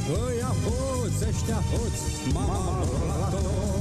Ăia hoți, ăștia hoți, mama Lato.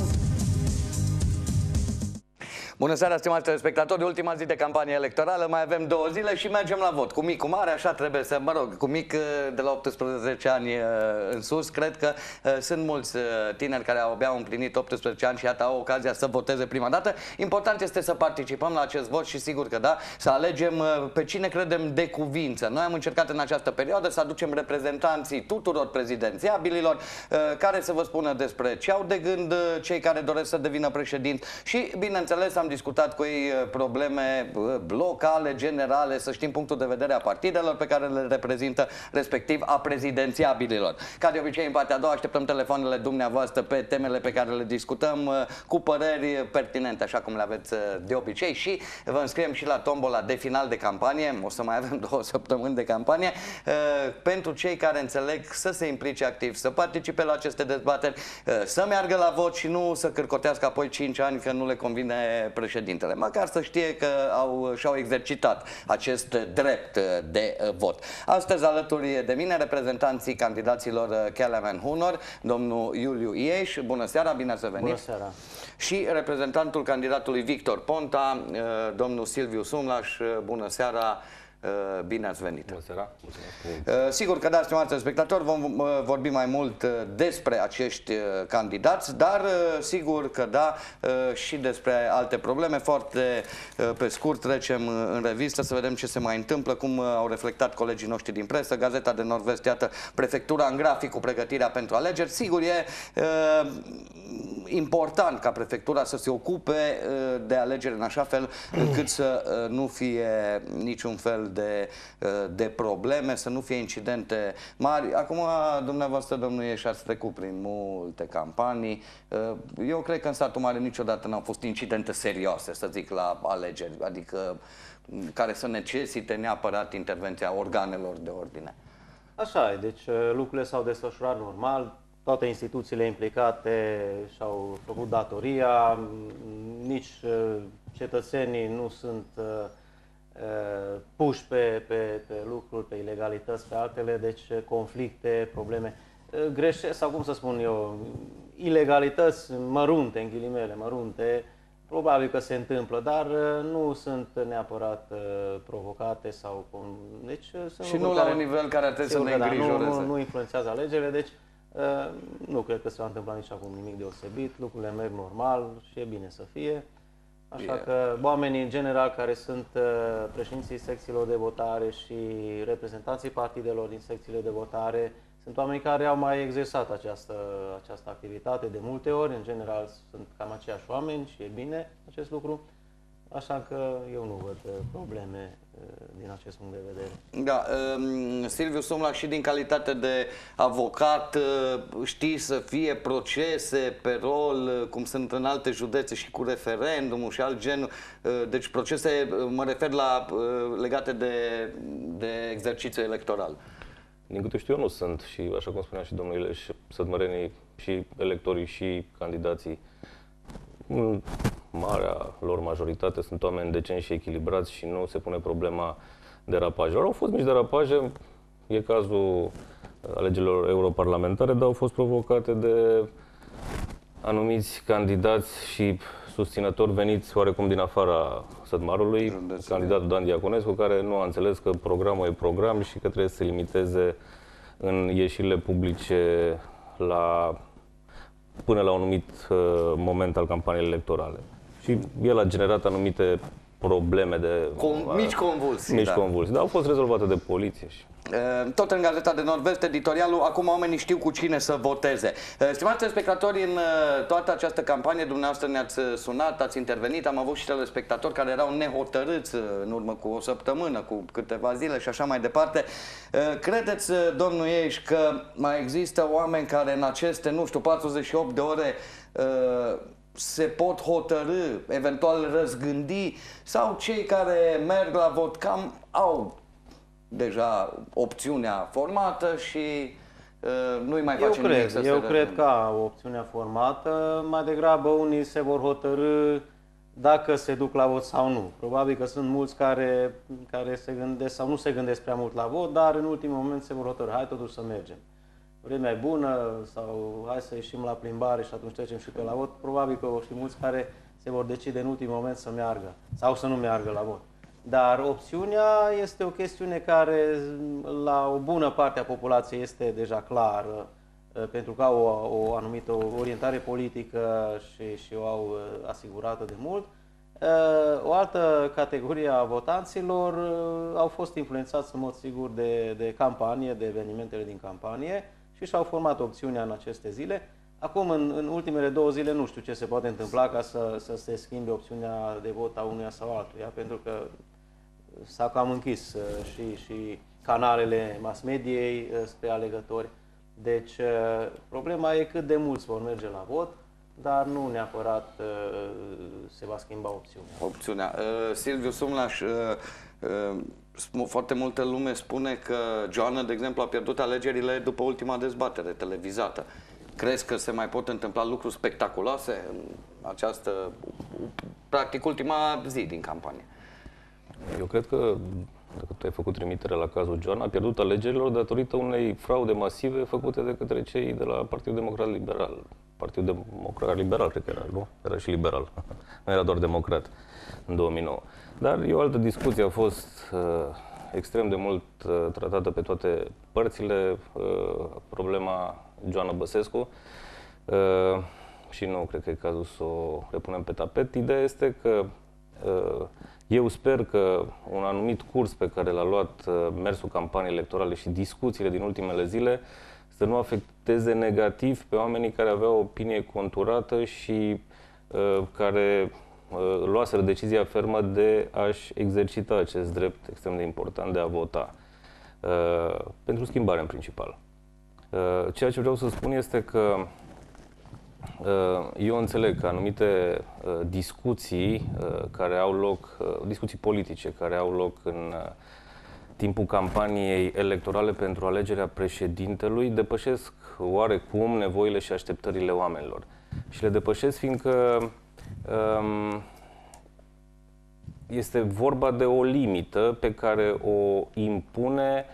Bună seara, stimați telespectatori, ultima zi de campanie electorală, mai avem 2 zile și mergem la vot. Cu mic, cu mare, așa trebuie să, mă rog, cu mic de la 18 ani în sus, cred că sunt mulți tineri care au abia împlinit 18 ani și iată au ocazia să voteze prima dată. Important este să participăm la acest vot și sigur că da, să alegem pe cine credem de cuvință. Noi am încercat în această perioadă să aducem reprezentanții tuturor prezidențiabililor care să vă spună despre ce au de gând cei care doresc să devină președinți și, bineînțeles, am discutat cu ei probleme locale, generale, să știm punctul de vedere a partidelor pe care le reprezintă, respectiv a prezidențiabililor. Ca de obicei, în partea a doua, așteptăm telefoanele dumneavoastră pe temele pe care le discutăm, cu păreri pertinente, așa cum le aveți de obicei, și vă înscriem și la tombola de final de campanie. O să mai avem 2 săptămâni de campanie pentru cei care înțeleg să se implice activ, să participe la aceste dezbateri, să meargă la vot și nu să cârcotească apoi 5 ani că nu le convine președintele, măcar să știe că și-au exercitat acest drept de vot. Astăzi alături de mine reprezentanții candidaților Kelemen Hunor, domnul Iuliu Ieș, bună seara, bine ați venit. Bună seara. Și reprezentantul candidatului Victor Ponta, domnul Silviu Sumlaș, bună seara. Bine ați venit. Bună seara. Sigur că da, stimați telespectatori, vom vorbi mai mult despre acești candidați, dar sigur că da, și despre alte probleme. Foarte pe scurt trecem în revistă să vedem ce se mai întâmplă, cum au reflectat colegii noștri din presă. Gazeta de Nord-Vest, iată, prefectura în grafic cu pregătirea pentru alegeri. Sigur, e important ca prefectura să se ocupe de alegeri în așa fel încât să nu fie niciun fel de probleme, să nu fie incidente mari. Acum, dumneavoastră, domnul Ieș, ați trecut prin multe campanii. Eu cred că în satul mare niciodată n-au fost incidente serioase, să zic, la alegeri, adică care să necesite neapărat intervenția organelor de ordine. Așa e, deci lucrurile s-au desfășurat normal, toate instituțiile implicate și-au făcut datoria, nici cetățenii nu sunt puși pe lucruri, pe ilegalități, pe altele, deci conflicte, probleme, greșeli, sau cum să spun eu, ilegalități mărunte, în ghilimele, mărunte, probabil că se întâmplă, dar nu sunt neapărat provocate sau... Deci, sunt și nu la un nivel care trebuie să ne îngrijoreze. Nu influențează alegerile, deci nu cred că se va întâmpla nici acum nimic deosebit, lucrurile merg normal și e bine să fie. Așa că oamenii în general care sunt președinții secțiilor de votare și reprezentanții partidelor din secțiile de votare sunt oameni care au mai exersat această activitate de multe ori. În general sunt cam aceiași oameni și e bine acest lucru. Așa că eu nu văd probleme din acest punct de vedere. Da, Silviu Sumlaș, și din calitate de avocat, știi să fie procese pe rol, cum sunt în alte județe și cu referendumul și alt gen, deci procese, mă refer la legate de exercițiul electoral. Din câte știu eu, nu sunt și, așa cum spunea și domnul Ileș, sătmărenii și electorii și candidații, în marea lor majoritate sunt oameni decenți și echilibrați și nu se pune problema derapajelor. Au fost mici derapaje, e cazul alegerilor europarlamentare, dar au fost provocate de anumiți candidați și susținători veniți oarecum din afara Sătmarului, candidatul Dan Diaconescu, care nu a înțeles că programul e program și că trebuie să se limiteze în ieșirile publice până la un anumit moment al campaniei electorale. Și el a generat anumite probleme de... mici convulsii. Mici convulsii, dar au fost rezolvate de poliție. Tot în Gazeta de Nord-Vest, editorialul "Acum oamenii știu cu cine să voteze". Stimați telespectatori, în toată această campanie dumneavoastră ne-ați sunat, ați intervenit, am avut și telespectatori care erau nehotărâți în urmă cu o săptămână, cu câteva zile și așa mai departe. Credeți, domnul Ieș, că mai există oameni care în aceste, nu știu, 48 de ore se pot hotărâ, eventual răzgândi, sau cei care merg la vot cam au deja opțiunea formată și nu-i mai face nimic să se Eu cred că au opțiunea formată, mai degrabă unii se vor hotărâ dacă se duc la vot sau nu. Probabil că sunt mulți care se gândesc sau nu se gândesc prea mult la vot, dar în ultimul moment se vor hotărâ, hai totuși să mergem. vremea e bună sau hai să ieșim la plimbare și atunci trecem și pe la vot, probabil că vor fi mulți care se vor decide în ultimul moment să meargă sau să nu meargă la vot. Dar opțiunea este o chestiune care la o bună parte a populației este deja clară, pentru că au o anumită orientare politică și o au asigurată de mult. O altă categorie a votanților au fost influențați în mod sigur de campanie, de evenimentele din campanie și și-au format opțiunea în aceste zile. Acum, în ultimele 2 zile, nu știu ce se poate întâmpla ca să se schimbe opțiunea de vot a unuia sau altuia, pentru că s-a cam închis și canalele mass mediei spre alegători. Deci, problema e cât de mulți vor merge la vot, dar nu neapărat se va schimba opțiunea. Silviu Sumlaș, foarte multă lume spune că Joana, de exemplu, a pierdut alegerile după ultima dezbatere televizată. Crezi că se mai pot întâmpla lucruri spectaculoase în această, practic, ultima zi din campanie? Eu cred că, dacă tu ai făcut trimitere la cazul Joana, a pierdut alegerilor datorită unei fraude masive făcute de către cei de la Partidul Democrat Liberal. Partidul Democrat Liberal, cred că era, nu? Era și liberal. Nu era doar democrat în 2009. Dar e o altă discuție, a fost extrem de mult tratată pe toate părțile, problema Joana Băsescu. Și nu cred că e cazul să o repunem pe tapet. Ideea este că eu sper că un anumit curs pe care l-a luat mersul campaniei electorale și discuțiile din ultimele zile să nu afecteze negativ pe oamenii care aveau o opinie conturată și care luaseră decizia fermă de a-și exercita acest drept extrem de important de a vota. Pentru schimbare, în principal. Ceea ce vreau să spun este că eu înțeleg că anumite discuții care au loc, discuții politice care au loc în timpul campaniei electorale pentru alegerea președintelui depășesc oarecum nevoile și așteptările oamenilor. Și le depășesc fiindcă este vorba de o limită pe care o impune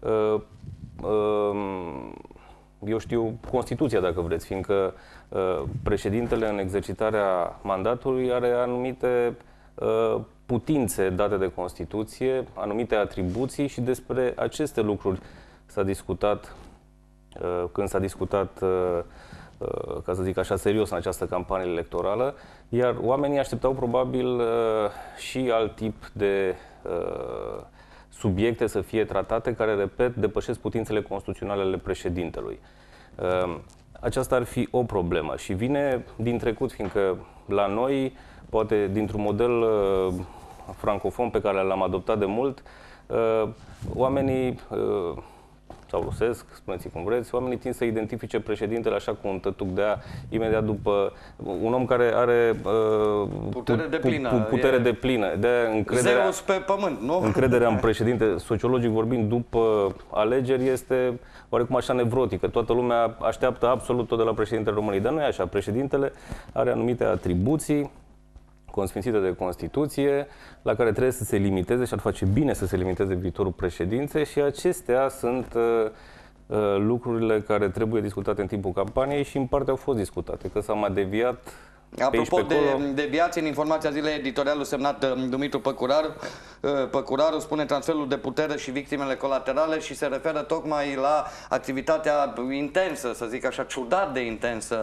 eu știu, Constituția, dacă vreți, fiindcă președintele în exercitarea mandatului are anumite putințe date de Constituție, anumite atribuții și despre aceste lucruri s-a discutat când s-a discutat, ca să zic așa, serios în această campanie electorală, iar oamenii așteptau probabil și alt tip de subiecte să fie tratate care, repet, depășesc putințele constituționale ale președintelui. Aceasta ar fi o problemă și vine din trecut, fiindcă la noi, poate dintr-un model francofon pe care l-am adoptat de mult, oamenii, sau rusesc, spuneți cum vreți, oamenii tind să identifice președintele așa cu un tătuc de aia, imediat după un om care are putere de plină, de încrederea, Zeus pe pământ, nu? Încrederea în președinte, sociologic vorbind, după alegeri este oarecum așa nevrotică. Toată lumea așteaptă absolut tot de la președintele României, dar nu e așa. Președintele are anumite atribuții consfințite de Constituție, la care trebuie să se limiteze și ar face bine să se limiteze viitorul președinței și acestea sunt lucrurile care trebuie discutate în timpul campaniei și în parte au fost discutate, că s-a mai deviat. Apropo de deviații, în informația zilei, editorialul semnat Dumitru Păcuraru spune transferul de putere și victimele colaterale și se referă tocmai la activitatea intensă, să zic așa, ciudat de intensă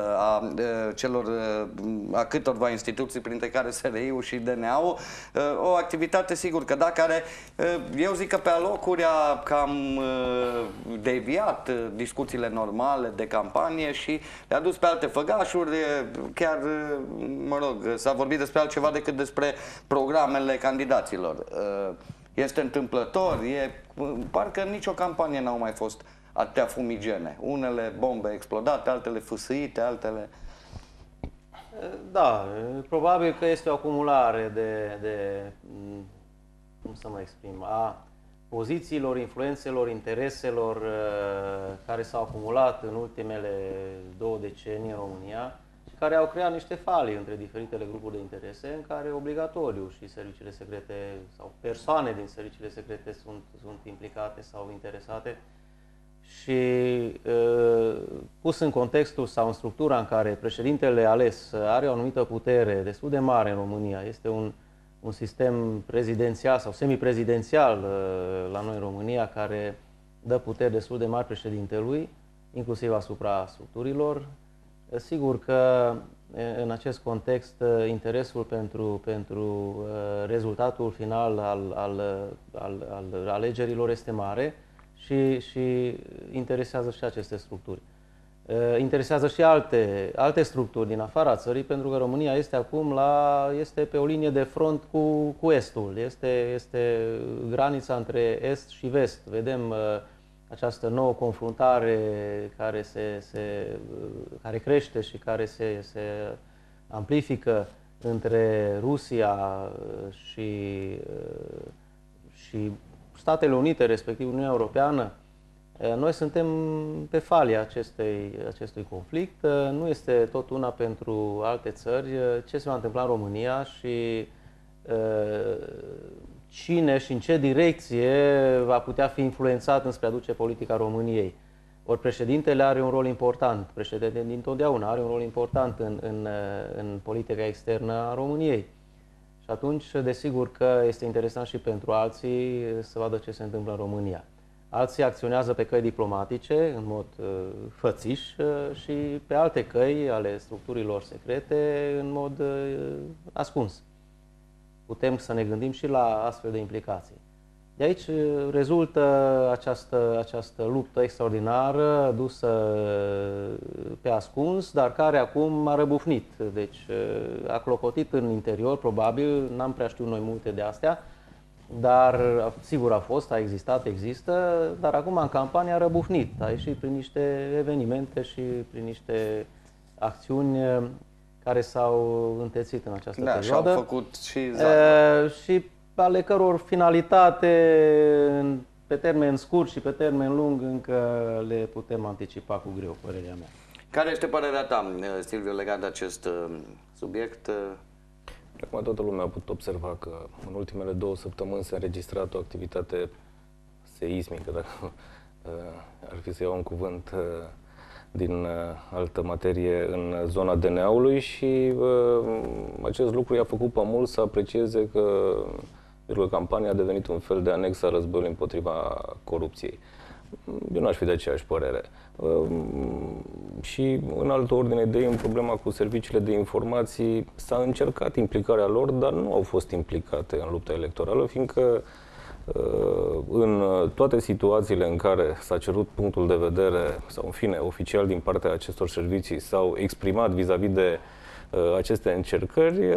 a câtorva instituții, printre care SRI-ul și DNA-ul. O activitate, sigur, că da, care eu zic că pe alocuri a cam deviat discuțiile normale de campanie și le-a dus pe alte făgașuri, chiar mă rog, s-a vorbit despre altceva decât despre programele candidaților. Este întâmplător, parcă în nicio campanie n-au mai fost atâtea fumigene. Unele bombe explodate, altele fâsâite, altele... Da, probabil că este o acumulare cum să mă exprim, a pozițiilor, influențelor, intereselor care s-au acumulat în ultimele 2 decenii în România, care au creat niște falii între diferitele grupuri de interese, în care obligatoriu și serviciile secrete sau persoane din serviciile secrete sunt implicate sau interesate. și pus în contextul sau în structura în care președintele ales are o anumită putere destul de mare în România, este un sistem prezidențial sau semiprezidențial la noi în România, care dă puteri destul de mari președintelui, inclusiv asupra structurilor. Sigur că în acest context interesul pentru rezultatul final al alegerilor este mare și interesează și aceste structuri. Interesează și alte structuri din afara țării, pentru că România este acum este pe o linie de front cu Estul. Este granița între Est și Vest. Vedem această nouă confruntare care crește și care se amplifică între Rusia și Statele Unite, respectiv Uniunea Europeană. Noi suntem pe falia acestui conflict. Nu este tot una pentru alte țări. Ce se va întâmpla în România și cine și în ce direcție va putea fi influențat înspre a duce politica României. Ori președintele are un rol important, președintele dintotdeauna are un rol important în politica externă a României. Și atunci, desigur că este interesant și pentru alții să vadă ce se întâmplă în România. Alții acționează pe căi diplomatice, în mod fățiș, și pe alte căi ale structurilor secrete, în mod ascuns. Putem să ne gândim și la astfel de implicații. De aici rezultă această luptă extraordinară, dusă pe ascuns, dar care acum a răbufnit. Deci a clocotit în interior, probabil, n-am prea știut noi multe de astea, dar sigur a există, dar acum în campanie a răbufnit. A ieșit prin niște evenimente și prin niște acțiuni care s-au întețit în această perioadă. Și-au făcut și ale căror finalitate pe termen scurt și pe termen lung încă le putem anticipa cu greu, părerea mea. Care este părerea ta, Silviu, legat de acest subiect? Acum toată lumea a putut observa că în ultimele 2 săptămâni s-a înregistrat o activitate seismică, dacă ar fi să iau un cuvânt din altă materie, în zona DNA-ului și acest lucru i-a făcut pe mulți să aprecieze că campania a devenit un fel de anex a războiului împotriva corupției. Eu nu aș fi de aceeași părere. Și în altă ordine de idei, în problema cu serviciile de informații, s-a încercat implicarea lor, dar nu au fost implicate în lupta electorală, fiindcă în toate situațiile în care s-a cerut punctul de vedere, sau în fine, oficial din partea acestor servicii s-au exprimat vis-a-vis de aceste încercări,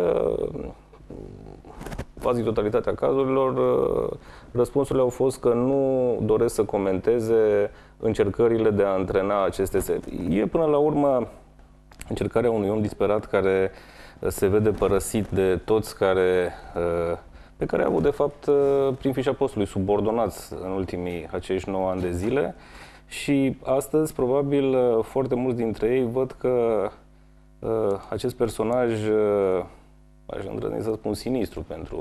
quasi totalitatea cazurilor, răspunsurile au fost că nu doresc să comenteze încercările de a antrena aceste... E până la urmă încercarea unui om disperat care se vede părăsit de toți pe care au avut de fapt prin fișa postului subordonați în ultimii acești 9 ani de zile și astăzi probabil foarte mulți dintre ei văd că acest personaj, aș îndrăzni să spun sinistru pentru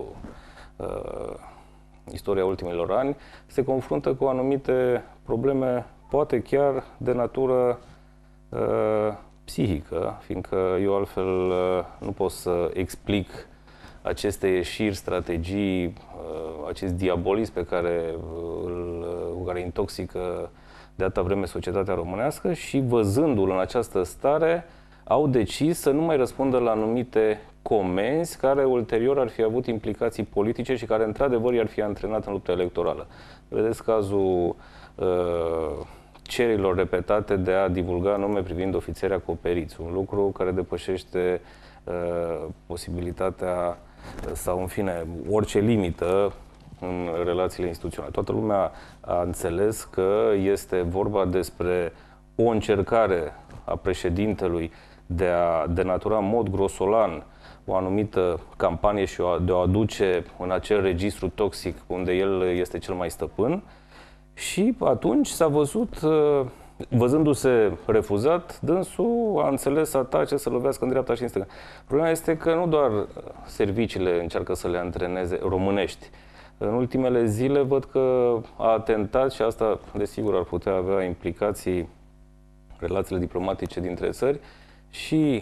istoria ultimilor ani, se confruntă cu anumite probleme, poate chiar de natură psihică, fiindcă eu altfel nu pot să explic aceste ieșiri, strategii, acest diabolism pe care intoxică de atâta vreme societatea românească și văzându-l în această stare, au decis să nu mai răspundă la anumite comenzi care ulterior ar fi avut implicații politice și care într-adevăr i-ar fi antrenat în lupta electorală. Vedeți cazul cererilor repetate de a divulga nume privind ofițeri acoperiți, un lucru care depășește posibilitatea sau, în fine, orice limită în relațiile instituționale. Toată lumea a înțeles că este vorba despre o încercare a președintelui de a denatura în mod grosolan o anumită campanie și de a o aduce în acel registru toxic unde el este cel mai stăpân. Și atunci s-a văzut, văzându-se refuzat, dânsul a înțeles să atace, să lovească în dreapta și în stânga. Problema este că nu doar serviciile încearcă să le antreneze românești, În ultimele zile văd că a atentat și asta, desigur, ar putea avea implicații relațiile diplomatice dintre țări și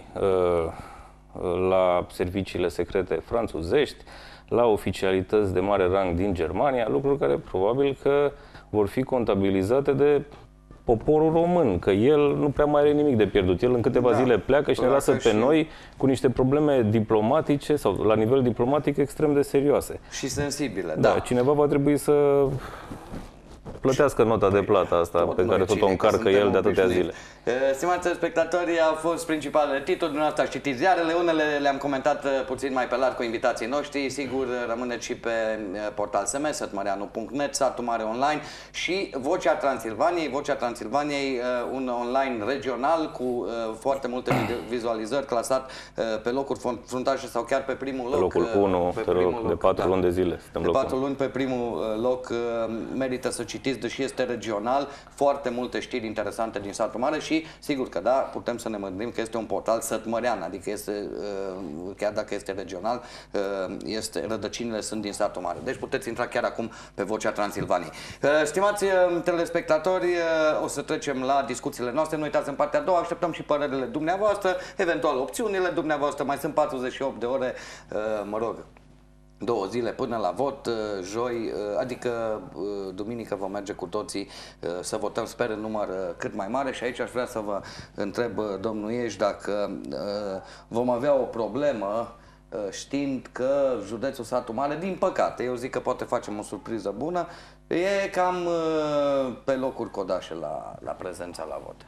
la serviciile secrete franțuzești, la oficialități de mare rang din Germania, lucruri care probabil că vor fi contabilizate de poporul român, că el nu prea mai are nimic de pierdut. El în câteva zile pleacă și ne lasă pe noi cu niște probleme diplomatice sau la nivel diplomatic extrem de serioase. Și sensibile, da. Cineva va trebui să plătească nota de plată asta pe care tot o încarcă el de atâtea zile. Stimați spectatori, au fost principalele titluri, dumneavoastră citiți ziarele, unele le-am comentat puțin mai pe larg cu invitații noștri, sigur rămâneți și pe portal SMS, sătmăreanu.net, Satul Mare Online și Vocea Transilvaniei. Vocea Transilvaniei, un online regional cu foarte multe vizualizări, clasat pe locuri fruntașe sau chiar pe primul loc. Pe locul 1, de 4 luni de zile. De 4 luni pe primul loc, merită să citiți, deși este regional, foarte multe știri interesante din Satul Mare și sigur că da, putem să ne mândim că este un portal sătmărean, adică este, chiar dacă este regional, rădăcinile sunt din Satul Mare. Deci puteți intra chiar acum pe Vocea Transilvaniei. Stimați telespectatori, o să trecem la discuțiile noastre. Nu uitați, în partea a doua așteptăm și părerile dumneavoastră, eventual opțiunile dumneavoastră. Mai sunt 48 de ore, mă rog, 2 zile până la vot, joi, adică duminică vom merge cu toții să votăm, sper, în număr cât mai mare și aici aș vrea să vă întreb, domnul Ieși, dacă vom avea o problemă știind că județul Satul Mare, din păcate, eu zic că poate facem o surpriză bună, e cam pe locuri codașe la prezența la vot.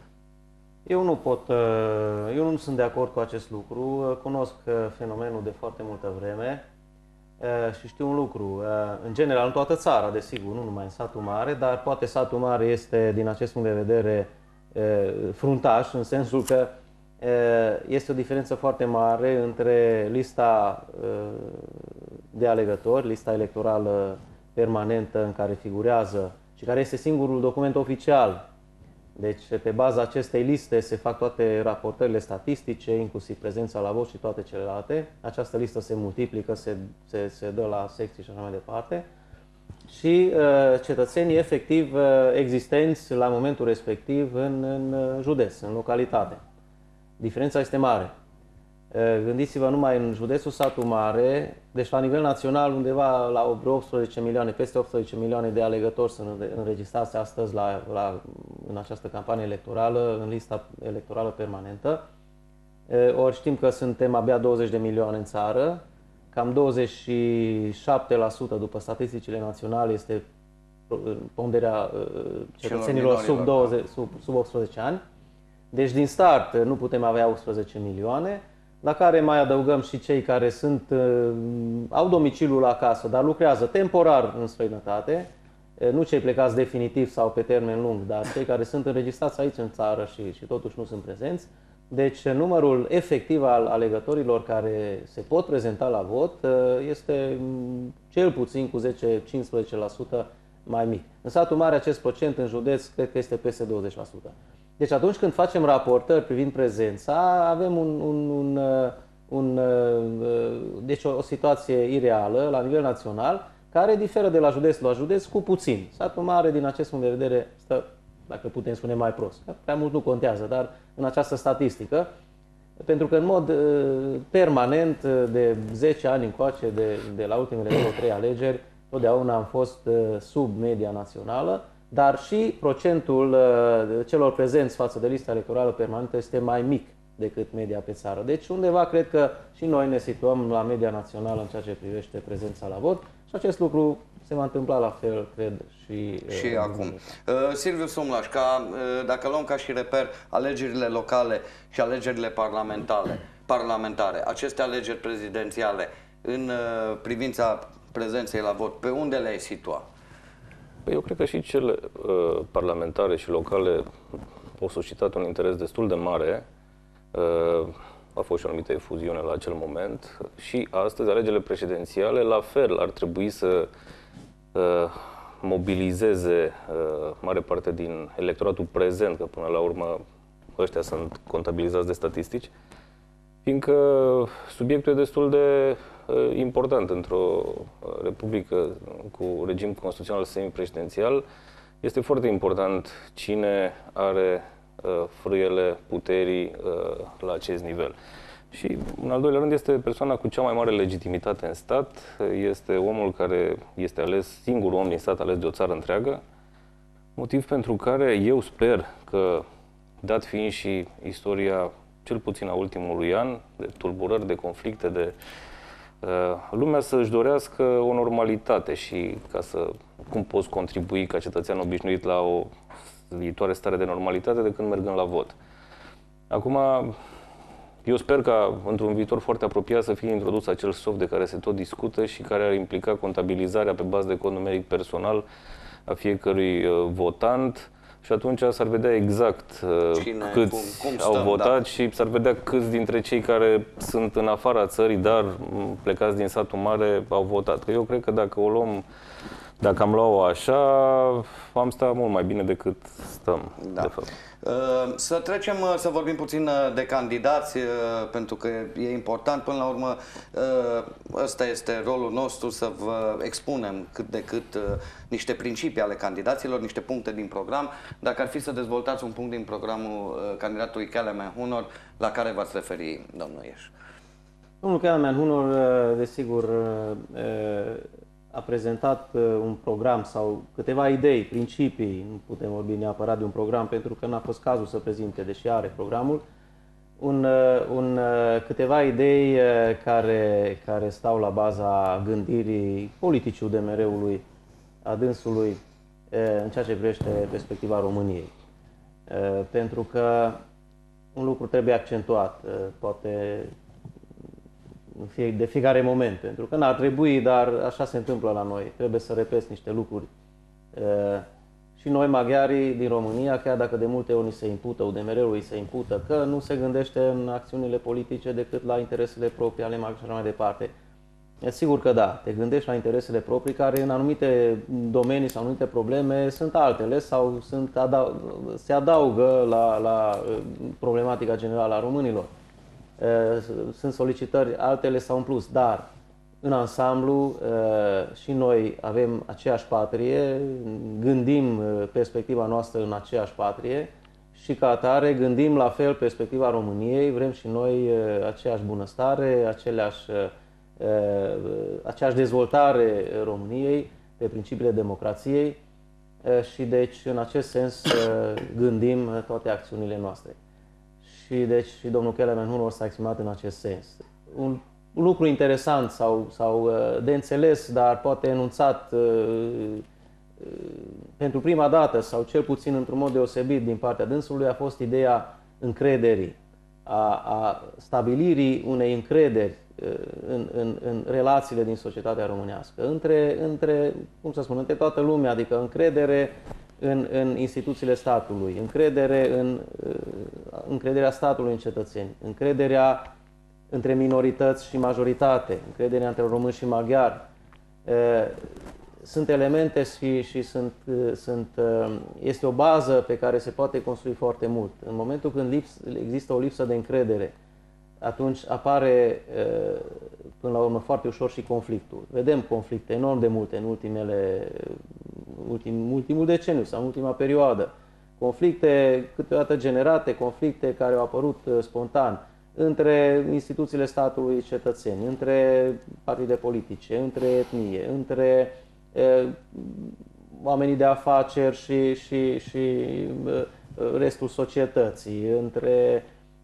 Eu nu sunt de acord cu acest lucru, cunosc fenomenul de foarte multă vreme. Și știu un lucru, în general în toată țara, desigur, nu numai în Satul Mare, dar poate Satul Mare este, din acest punct de vedere, fruntaș, în sensul că este o diferență foarte mare între lista de alegători, lista electorală permanentă în care figurează și care este singurul document oficial. Deci, pe baza acestei liste se fac toate raportările statistice, inclusiv prezența la vot și toate celelalte. Această listă se multiplică, se dă la secții și așa mai departe. Și cetățenii efectiv existenți la momentul respectiv în județ, în localitate. Diferența este mare. Gândiți-vă numai în județul Satul Mare, deci la nivel național undeva la 18 milioane, peste 18 milioane de alegători sunt înregistrați astăzi în această campanie electorală, în lista electorală permanentă. Ori știm că suntem abia 20 de milioane în țară, cam 27% după statisticile naționale este ponderea cetățenilor sub 18 ani. Deci din start nu putem avea 18 milioane, la care mai adăugăm și cei care au domiciliul acasă, dar lucrează temporar în străinătate, nu cei plecați definitiv sau pe termen lung, dar cei care sunt înregistrați aici în țară și totuși nu sunt prezenți. Deci numărul efectiv al alegătorilor care se pot prezenta la vot este cel puțin cu 10-15% mai mic. În Satul Mare acest procent în județ cred că este peste 20%. Deci atunci când facem raportări privind prezența, avem deci o situație ireală la nivel național, care diferă de la județ la județ cu puțin. Satul Mare, din acest punct de vedere, stă, dacă putem spune, mai prost. Prea mult nu contează, dar în această statistică, pentru că în mod permanent, de 10 ani încoace, de la ultimele 2-3 alegeri, totdeauna am fost sub media națională, dar și procentul celor prezenți față de lista electorală permanentă este mai mic decât media pe țară. Deci undeva cred că și noi ne situăm la media națională în ceea ce privește prezența la vot și acest lucru se va întâmpla la fel, cred, și acum. Silviu Sumlaș, dacă luăm ca și reper alegerile locale și alegerile parlamentare, aceste alegeri prezidențiale, în privința prezenței la vot, pe unde le-ai situa? Eu cred că și cele parlamentare și locale au suscitat un interes destul de mare. A fost și o anumită efuziune la acel moment și astăzi alegerile prezidențiale la fel ar trebui să mobilizeze mare parte din electoratul prezent, că până la urmă ăștia sunt contabilizați de statistici, fiindcă subiectul e destul de important într-o republică cu regim constituțional semiprezidențial. Este foarte important cine are frâiele puterii la acest nivel. Și, în al doilea rând, este persoana cu cea mai mare legitimitate în stat, este omul care este ales, singurul om din stat ales de o țară întreagă, motiv pentru care eu sper că, dat fiind și istoria, cel puțin a ultimului an, de tulburări, de conflicte, de lumea să-și dorească o normalitate și ca să, cum poți contribui ca cetățean obișnuit la o viitoare stare de normalitate decât mergând la vot. Acum, eu sper ca într-un viitor foarte apropiat să fie introdus acel soft de care se tot discută și care ar implica contabilizarea pe bază de cod numeric personal a fiecărui votant și atunci s-ar vedea exact câți cum stăm, au votat și s-ar vedea câți dintre cei care sunt în afara țării, dar plecați din satul mare, au votat. Că eu cred că dacă am luat-o așa, am stat mult mai bine decât stăm, de fapt. Să trecem să vorbim puțin de candidați, pentru că e important, până la urmă, ăsta este rolul nostru, să vă expunem cât de cât niște principii ale candidaților, niște puncte din program. Dacă ar fi să dezvoltați un punct din programul candidatului Kelemen Hunor, la care v-ați referi, domnul Ieș? Domnul Kelemen Hunor, desigur, a prezentat un program sau câteva idei, principii, nu putem vorbi neapărat de un program pentru că n-a fost cazul să prezinte, deși are programul, câteva idei care stau la baza gândirii politicii UDMR-ului, a dânsului, în ceea ce privește perspectiva României. Pentru că un lucru trebuie accentuat, poate de fiecare moment, pentru că n-ar trebui, dar așa se întâmplă la noi. Trebuie să repeți niște lucruri. Și noi, maghiarii din România, chiar dacă de multe ori ni se impută, UDMR-ului se impută că nu se gândește în acțiunile politice decât la interesele proprii ale maghiarilor și așa mai departe. Sigur că da, te gândești la interesele proprii care în anumite domenii sau anumite probleme sunt altele sau se adaugă la problematica generală a românilor. Sunt solicitări, altele sau în plus, dar în ansamblu și noi avem aceeași patrie, gândim perspectiva noastră în aceeași patrie și ca atare gândim la fel perspectiva României, vrem și noi aceeași bunăstare, aceeași dezvoltare României pe principiile democrației și deci în acest sens gândim toate acțiunile noastre. Și deci și domnul Kelemen Hunor s-a exprimat în acest sens. Un lucru interesant sau de înțeles, dar poate enunțat pentru prima dată sau cel puțin într-un mod deosebit din partea dânsului a fost ideea încrederii, a stabilirii unei încrederi în relațiile din societatea românească, între toată lumea, adică încredere în instituțiile statului, încrederea statului în cetățeni, încrederea între minorități și majoritate, încrederea între români și maghiari. Sunt elemente și este o bază pe care se poate construi foarte mult. În momentul când există o lipsă de încredere, atunci apare până la urmă foarte ușor și conflictul. Vedem conflicte enorm de multe în ultimul deceniu sau în ultima perioadă. Conflicte câteodată generate, conflicte care au apărut spontan între instituțiile statului cetățeni, între partide politice, între etnie, între oamenii de afaceri și restul societății, între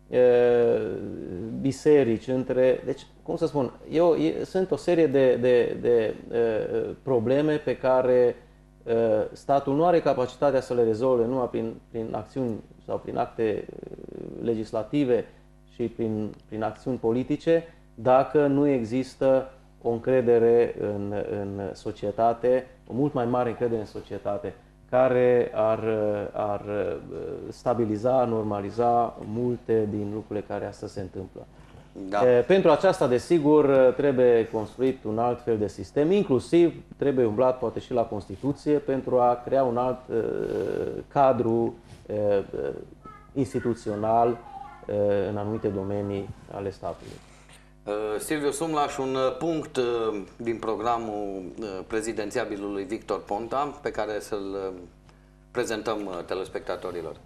biserici, deci, cum să spun, sunt o serie de probleme pe care statul nu are capacitatea să le rezolve numai prin acțiuni sau prin acte legislative și prin acțiuni politice, dacă nu există o încredere în societate, o mult mai mare încredere în societate, care ar stabiliza, normaliza multe din lucrurile care astăzi se întâmplă. Da. Pentru aceasta, desigur, trebuie construit un alt fel de sistem, inclusiv trebuie umblat poate și la Constituție pentru a crea un alt cadru instituțional în anumite domenii ale statului. Silviu Sumlaș, un punct din programul prezidențiabilului Victor Ponta pe care să-l prezentăm telespectatorilor.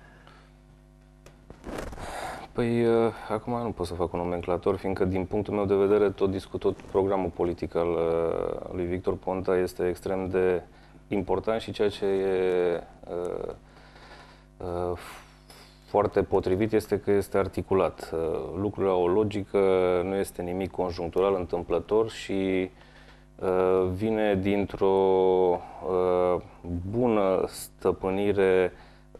Păi, acum nu pot să fac un nomenclator, fiindcă din punctul meu de vedere tot programul politic al lui Victor Ponta este extrem de important și ceea ce e foarte potrivit este că este articulat. Lucrurile au o logică, nu este nimic conjunctural, întâmplător și vine dintr-o bună stăpânire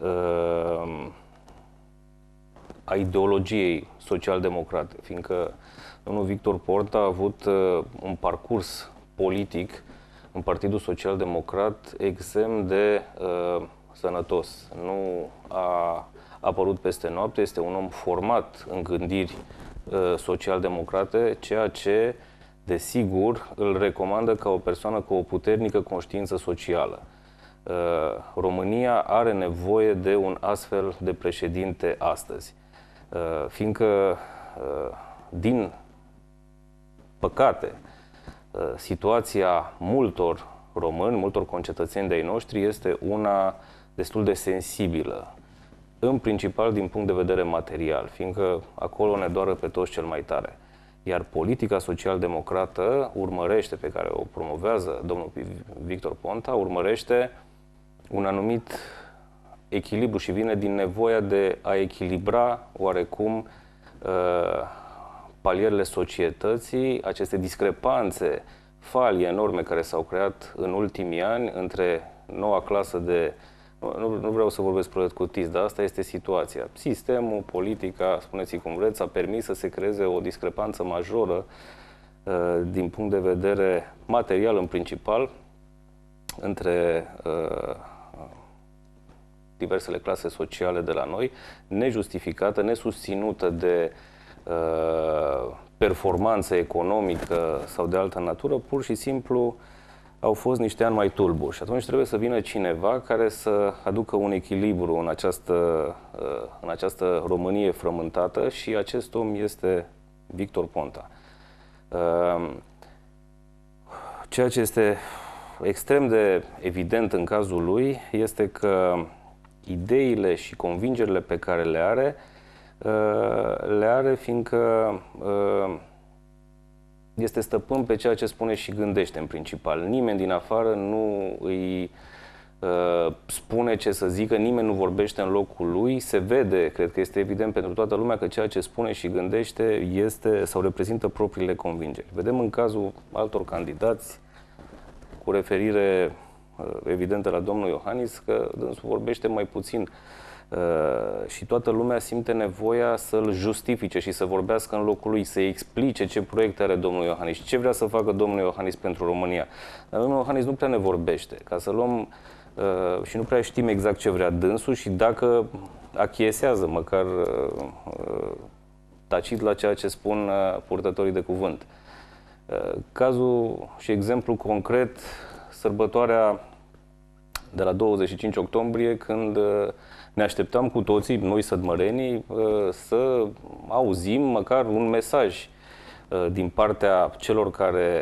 a ideologiei social-democrate, fiindcă domnul Victor Ponta a avut un parcurs politic în Partidul Social-Democrat extrem de sănătos. Nu a apărut peste noapte, este un om format în gândiri social-democrate, ceea ce, desigur, îl recomandă ca o persoană cu o puternică conștiință socială. România are nevoie de un astfel de președinte astăzi, fiindcă, din păcate, situația multor români, multor concetățeni de-ai noștri este una destul de sensibilă, în principal din punct de vedere material, fiindcă acolo ne doară pe toți cel mai tare. Iar politica social-democrată urmărește, pe care o promovează domnul Victor Ponta, urmărește un anumit echilibru și vine din nevoia de a echilibra oarecum palierele societății, aceste discrepanțe, falii enorme care s-au creat în ultimii ani între noua clasă de... Nu vreau să vorbesc proletcutist, dar asta este situația. Sistemul, politica, spuneți cum vreți, a permis să se creeze o discrepanță majoră din punct de vedere material în principal între diversele clase sociale de la noi, nejustificată, nesusținută de performanță economică sau de altă natură, pur și simplu au fost niște ani mai tulburi. Și atunci trebuie să vină cineva care să aducă un echilibru în această Românie frământată și acest om este Victor Ponta. Ceea ce este extrem de evident în cazul lui este că ideile și convingerile pe care le are fiindcă este stăpân pe ceea ce spune și gândește în principal. Nimeni din afară nu îi spune ce să zică, nimeni nu vorbește în locul lui. Se vede, cred că este evident pentru toată lumea, că ceea ce spune și gândește este sau reprezintă propriile convingeri. Vedem în cazul altor candidați, cu referire evidentă la domnul Iohannis, că dânsul vorbește mai puțin și toată lumea simte nevoia să-l justifice și să vorbească în locul lui, să explice ce proiecte are domnul Iohannis, ce vrea să facă domnul Iohannis pentru România. Dar domnul Iohannis nu prea ne vorbește, ca să luăm și nu prea știm exact ce vrea dânsul și dacă achiesează măcar tacit la ceea ce spun purtătorii de cuvânt. Cazul și exemplu concret, sărbătoarea de la 25 octombrie, când ne așteptam cu toții, noi sădmărenii, să auzim măcar un mesaj din partea celor care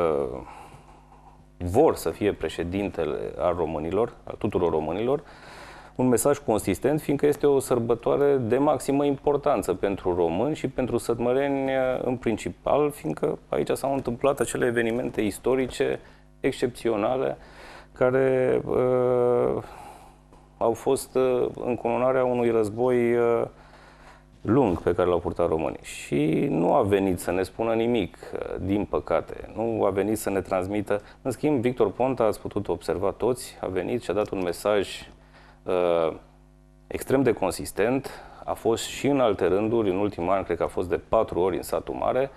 vor să fie președintele al românilor, al tuturor românilor, un mesaj consistent, fiindcă este o sărbătoare de maximă importanță pentru români și pentru sădmăreni în principal, fiindcă aici s-au întâmplat acele evenimente istorice excepționale care au fost încununarea unui război lung pe care l-au purtat românii. Și nu a venit să ne spună nimic, din păcate. Nu a venit să ne transmită. În schimb, Victor Ponta, ați putut observa toți, a venit și a dat un mesaj extrem de consistent. A fost și în alte rânduri, în ultimul an, cred că a fost de 4 ori în Satul Mare.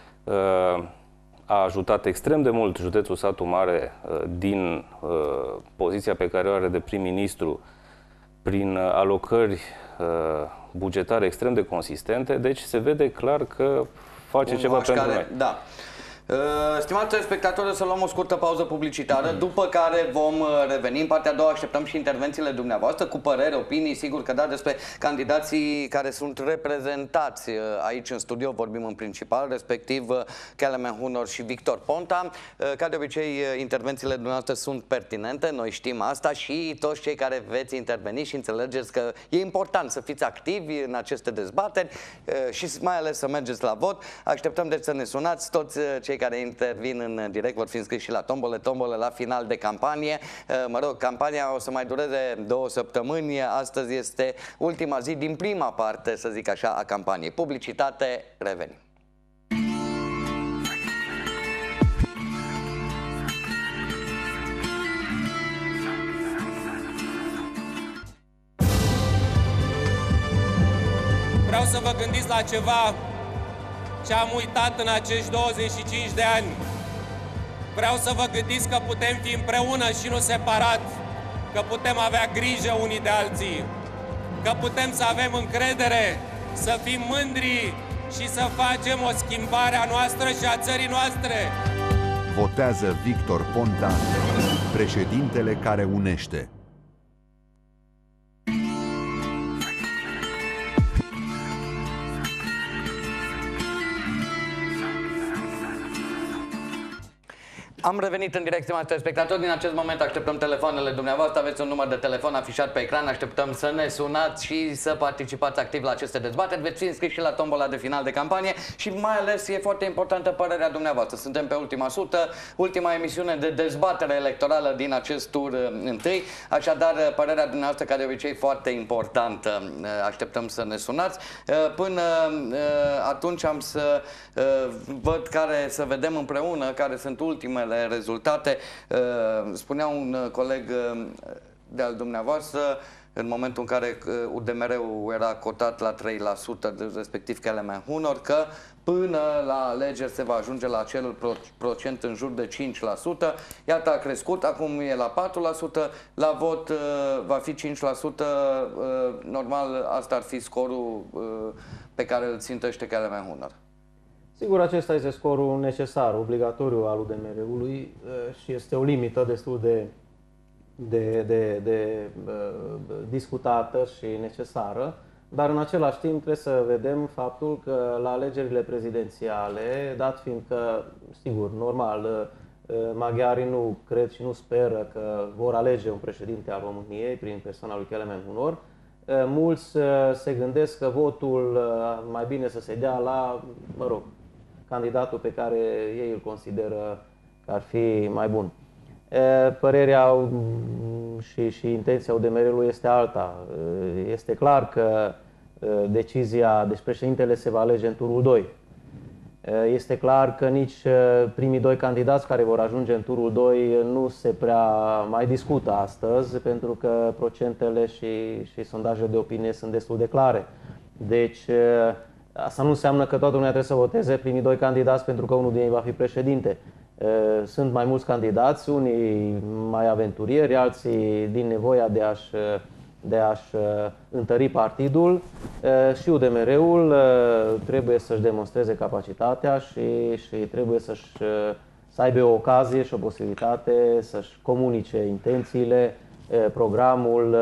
A ajutat extrem de mult județul Satu Mare din poziția pe care o are de prim-ministru prin alocări bugetare extrem de consistente, deci se vede clar că face ceva pentru noi. Da. Stimați telespectatori, o să luăm o scurtă pauză publicitară, după care vom reveni. În partea a doua așteptăm și intervențiile dumneavoastră cu păreri, opinii, sigur că da, despre candidații care sunt reprezentați aici în studio, vorbim în principal, respectiv Kelemen Hunor și Victor Ponta. Ca de obicei, intervențiile dumneavoastră sunt pertinente, noi știm asta, și toți cei care veți interveni și înțelegeți că e important să fiți activi în aceste dezbateri și mai ales să mergeți la vot. Așteptăm deci să ne sunați. Toți cei care intervin în direct vor fi înscriși și la tombole la final de campanie. Mă rog, campania o să mai dureze 2 săptămâni. Astăzi este ultima zi din prima parte, să zic așa, a campaniei. Publicitate, revenim. Vreau să vă gândiți la ceva ce am uitat în acești 25 de ani. Vreau să vă gândiți că putem fi împreună și nu separat, că putem avea grijă unii de alții, că putem să avem încredere, să fim mândri și să facem o schimbare a noastră și a țării noastre. Votează Victor Ponta, președintele care unește. Am revenit în direct, stimați telespectatori. Din acest moment așteptăm telefoanele dumneavoastră. Aveți un număr de telefon afișat pe ecran. Așteptăm să ne sunați și să participați activ la aceste dezbateri. Veți fi înscriși și la tombola de final de campanie și mai ales e foarte importantă părerea dumneavoastră. Suntem pe ultima sută, ultima emisiune de dezbatere electorală din acest tur întâi. Așadar, părerea dumneavoastră, ca de obicei, foarte importantă. Așteptăm să ne sunați. Până atunci am să văd să vedem împreună care sunt ultimele rezultate. Spunea un coleg de-al dumneavoastră, în momentul în care UDMR-ul era cotat la 3%, respectiv Kelemen Hunor, că până la alegeri se va ajunge la acel procent în jur de 5%. Iată, a crescut, acum e la 4%, la vot va fi 5%. Normal, asta ar fi scorul pe care îl țintește Kelemen Hunor. Sigur, acesta este scorul necesar, obligatoriu al UDMR-ului și este o limită destul de discutată și necesară, dar în același timp trebuie să vedem faptul că la alegerile prezidențiale, dat fiind că, sigur, normal, maghiarii nu cred și nu speră că vor alege un președinte al României prin persoana lui Kelemen Hunor, mulți se gândesc că votul mai bine să se dea la, mă rog, candidatul pe care ei îl consideră că ar fi mai bun. Părerea și intenția UDMR-ului este alta. Este clar că decizia, deci președintele se va alege în turul 2. Este clar că nici primii 2 candidați care vor ajunge în turul 2 nu se prea mai discută astăzi, pentru că procentele și sondajele de opinie sunt destul de clare. Deci, asta nu înseamnă că toată lumea trebuie să voteze primii 2 candidați pentru că unul din ei va fi președinte. Sunt mai mulți candidați, unii mai aventurieri, alții din nevoia de a-și întări partidul și UDMR-ul trebuie să-și demonstreze capacitatea și trebuie să aibă o ocazie și o posibilitate să-și comunice intențiile, programul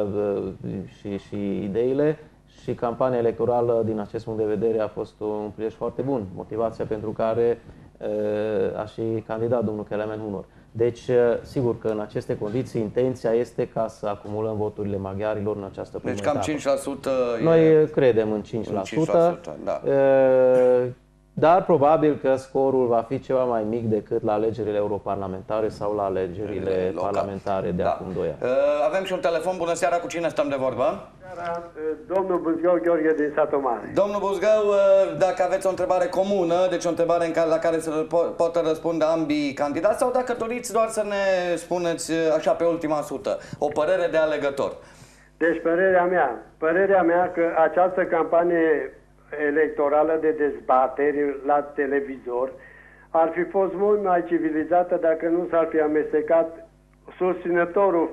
și ideile. Și campania electorală, din acest punct de vedere, a fost un prilej foarte bun, motivația pentru care a și candidat domnul Kelemen Hunor. Deci, sigur că în aceste condiții, intenția este ca să acumulăm voturile maghiarilor în această primă etapă. Deci cam 5%. Noi credem în 5%, da. Dar probabil că scorul va fi ceva mai mic decât la alegerile europarlamentare sau la alegerile parlamentare de acum 2 ani. Avem și un telefon. Bună seara, cu cine stăm de vorbă? Domnul Buzgău Gheorghe din Satul Mare. Domnul Buzgău, dacă aveți o întrebare comună, deci o întrebare la care să poată răspunde ambii candidați, sau dacă doriți doar să ne spuneți așa pe ultima sută, o părere de alegător. Deci părerea mea că această campanie electorală de dezbateri la televizor ar fi fost mult mai civilizată dacă nu s-ar fi amestecat susținătorul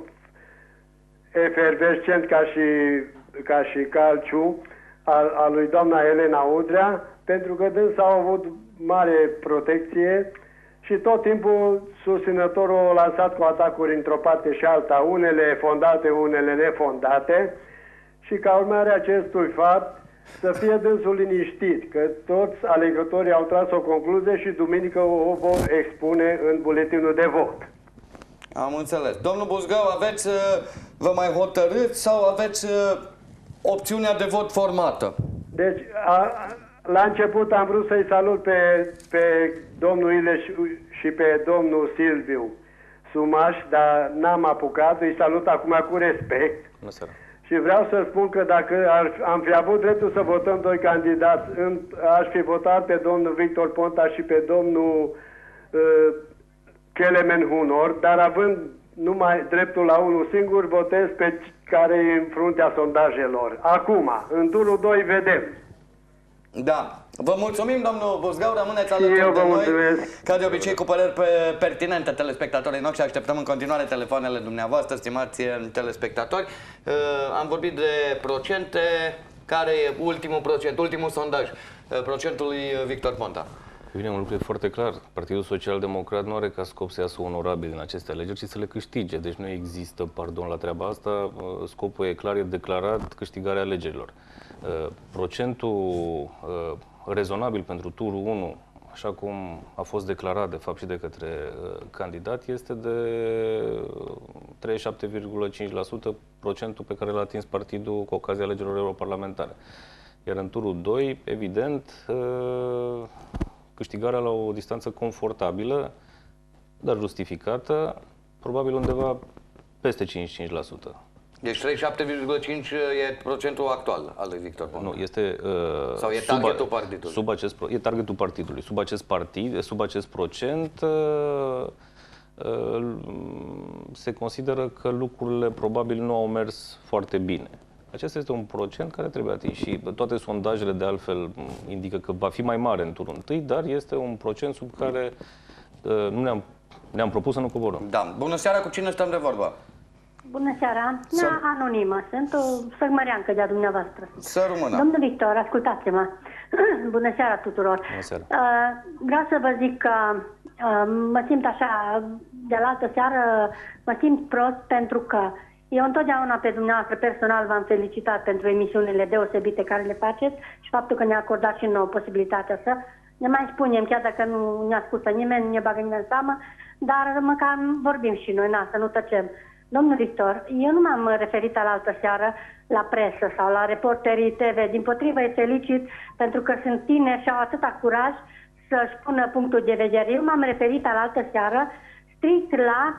efervescent ca și Calciu al lui doamna Elena Udrea, pentru că dânsa au avut mare protecție și tot timpul susținătorul a lansat cu atacuri într-o parte și alta, unele fondate, unele nefondate, și ca urmare a acestui fapt să fie dânsul liniștit, că toți alegătorii au tras o concluzie și duminică o vor expune în buletinul de vot. Am înțeles. Domnul Buzgău, aveți, vă mai hotărâți sau aveți opțiunea de vot formată? Deci, la început am vrut să-i salut pe domnul Ileș și pe domnul Silviu Sumaș, dar n-am apucat. Îi salut acum cu respect. Bună seara. Și vreau să spun că dacă am fi avut dreptul să votăm doi candidați, aș fi votat pe domnul Victor Ponta și pe domnul Kelemen Hunor, dar având numai dreptul la unul singur, votez pe care e în fruntea sondajelor. Acum, în turul 2 vedem. Da. Vă mulțumim, domnul Buzgău, rămâneți alături de noi. Mulțumesc. Ca de obicei, cu păreri pertinente telespectatorii noștri. Așteptăm în continuare telefoanele dumneavoastră, stimați telespectatori. Am vorbit de procente. Care e ultimul sondaj? Procentul lui Victor Ponta. Bine, un lucru e foarte clar. Partidul Social-Democrat nu are ca scop să iasă onorabil în aceste alegeri, ci să le câștige. Deci nu există pardon la treaba asta. Scopul e clar, e declarat, câștigarea alegerilor. Procentul rezonabil pentru turul 1, așa cum a fost declarat de fapt și de către candidat, este de 37,5%, procentul pe care l-a atins partidul cu ocazia alegerilor europarlamentare. Iar în turul 2, evident, câștigarea la o distanță confortabilă, dar justificată, probabil undeva peste 55%. Deci 37,5 e procentul actual al lui Victor Ponta. Nu, este sau e targetul partidului? E targetul partidului. Sub acest procent se consideră că lucrurile probabil nu au mers foarte bine. Acesta este un procent care trebuie atins și toate sondajele de altfel indică că va fi mai mare în turul întâi, dar este un procent sub care nu ne-am propus să nu coborăm. Da. Bună seara, cu cine stăm de vorbă? Bună seara, anonimă, sunt o săgmăreancă de-a dumneavoastră. Să rămână. Domnul Victor, ascultați-mă. Bună seara tuturor. Bună seara. Vreau să vă zic că mă simt așa, de la altă seară, mă simt prost pentru că eu întotdeauna pe dumneavoastră personal v-am felicitat pentru emisiunile deosebite care le faceți și faptul că ne-a acordat și nouă posibilitatea să ne mai spunem, chiar dacă nu ne ascultă nimeni, nu ne bagă nimeni în seamă, dar măcar vorbim și noi, să nu tăcem. Domnul Victor, eu nu m-am referit alaltă seară la presă sau la reporterii TV. Dimpotrivă, îi felicit pentru că sunt tineri și au atâta curaj să-și pună punctul de vedere. Eu m-am referit alaltă seară strict la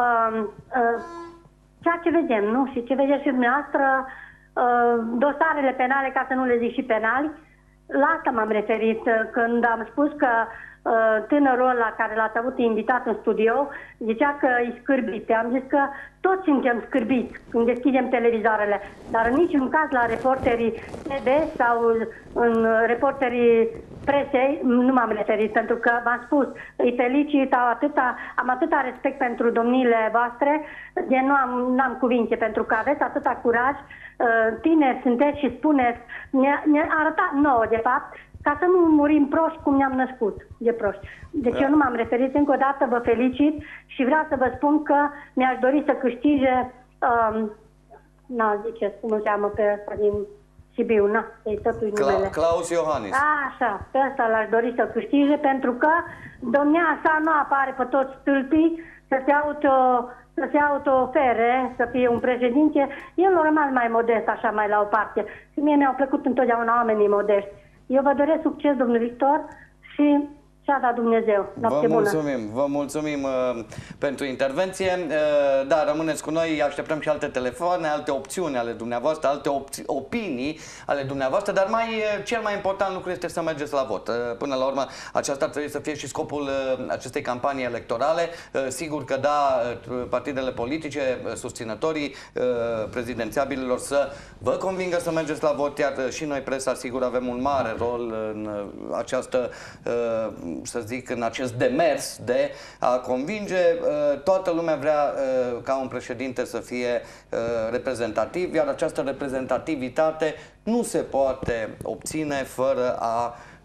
ceea ce vedem, nu? Și ce vedeți și dumneavoastră, dosarele penale, ca să nu le zic și penali. La asta m-am referit când am spus că tânărul ăla care l-ați avut invitat în studio zicea că e scârbit. Am zis că toți suntem scârbiți când deschidem televizoarele, dar în niciun caz la reporterii TV sau în reporterii presei nu m-am referit, pentru că v-am spus, îi felicit, am atâta respect pentru domniile voastre, de n-am cuvinte, pentru că aveți atâta curaj, tineri sunteți și spuneți, ne arătați nouă, de fapt, ca să nu murim proști cum ne-am născut de proști. Deci eu nu m-am referit, încă o dată vă felicit și vreau să vă spun că mi-aș dori să câștige, ziceți cum îl cheamă pe ăsta din Sibiu, să-i tătui numele. Claus Iohannis. Așa, pe ăsta l-aș dori să câștige, pentru că domnia sa nu apare pe toți stâlpii să se auto-ofere, să fie un președinte. El a rămas mai modest, așa, mai la o parte. Și mie mi-au plăcut întotdeauna oamenii modești. Eu vă doresc succes, domnul Victor, și ce-a dat Dumnezeu. Vă mulțumim pentru intervenție. Da, rămâneți cu noi, așteptăm și alte telefoane, alte opțiuni ale dumneavoastră, alte opinii ale dumneavoastră, dar cel mai important lucru este să mergeți la vot. Până la urmă, aceasta ar trebui să fie și scopul acestei campanii electorale. Sigur că da, partidele politice, susținătorii prezidențiabililor să vă convingă să mergeți la vot, iar și noi, presa, sigur, avem un mare rol în această să zic, în acest demers de a convinge. Toată lumea vrea ca un președinte să fie reprezentativ, iar această reprezentativitate nu se poate obține fără a